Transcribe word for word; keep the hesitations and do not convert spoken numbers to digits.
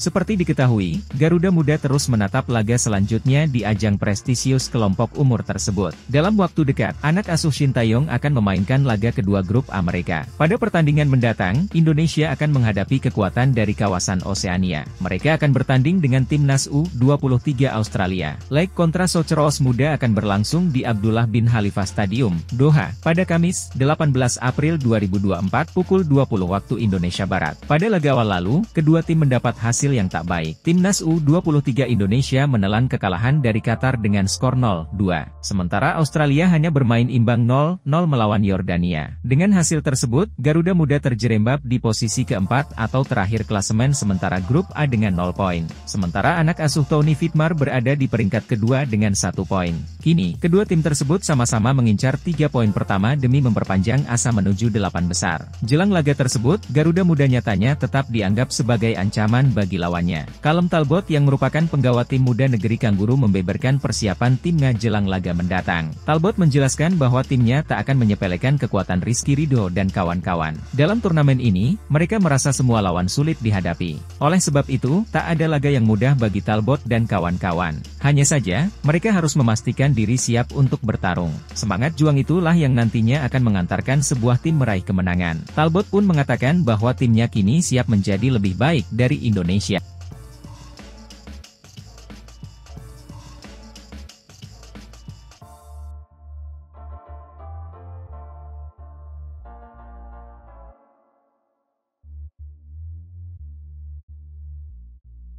Seperti diketahui, Garuda Muda terus menatap laga selanjutnya di ajang prestisius kelompok umur tersebut. Dalam waktu dekat, anak asuh Shin Taeyong akan memainkan laga kedua grup A mereka. Pada pertandingan mendatang, Indonesia akan menghadapi kekuatan dari kawasan Oseania. Mereka akan bertanding dengan timnas U dua puluh tiga Australia. Leg kontra Socceroos Muda akan berlangsung di Abdullah bin Khalifa Stadium, Doha, pada Kamis, delapan belas April dua ribu dua puluh empat pukul dua puluh waktu Indonesia Barat. Pada laga awal lalu, kedua tim mendapat hasil yang tak baik. Timnas U dua puluh tiga Indonesia menelan kekalahan dari Qatar dengan skor nol dua, sementara Australia hanya bermain imbang nol nol melawan Yordania. Dengan hasil tersebut, Garuda Muda terjerembab di posisi keempat atau terakhir klasemen sementara grup A dengan nol poin. Sementara anak asuh Tony Fitmar berada di peringkat kedua dengan satu poin. Kini, kedua tim tersebut sama-sama mengincar tiga poin pertama demi memperpanjang asa menuju delapan besar. Jelang laga tersebut, Garuda Muda nyatanya tetap dianggap sebagai ancaman bagi lawannya. Callum Talbot yang merupakan penggawa tim muda negeri Kangguru membeberkan persiapan timnya jelang laga mendatang. Talbot menjelaskan bahwa timnya tak akan menyepelekan kekuatan Rizky Ridho dan kawan-kawan. Dalam turnamen ini, mereka merasa semua lawan sulit dihadapi. Oleh sebab itu, tak ada laga yang mudah bagi Talbot dan kawan-kawan. Hanya saja, mereka harus memastikan diri siap untuk bertarung. Semangat juang itulah yang nantinya akan mengantarkan sebuah tim meraih kemenangan. Talbot pun mengatakan bahwa timnya kini siap menjadi lebih baik dari Indonesia.